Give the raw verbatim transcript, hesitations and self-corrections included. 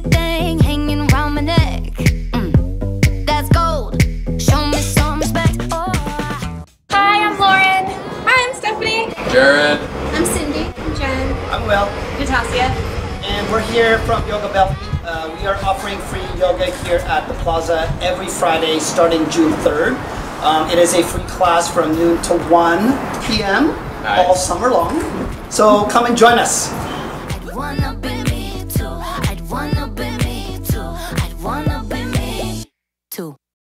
thing hanging around my neck. Mm, that's gold. Show me some respect. Oh. Hi, I'm Lauren. Hi, I'm Stephanie. Jared. I'm Cindy. I'm Jen. I'm Will. Natasha. And we're here from Yoga Belt. Uh, we are offering free yoga here at the Plaza every Friday starting June third. Um, it is a free class from noon to one p m Nice. All summer long. So come and join us.